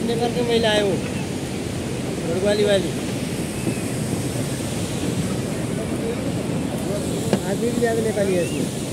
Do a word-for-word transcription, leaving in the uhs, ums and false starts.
लेकर के महिला है वो गढ़वाली वाली आदमी भी ज़्यादा निकाली है इसमें।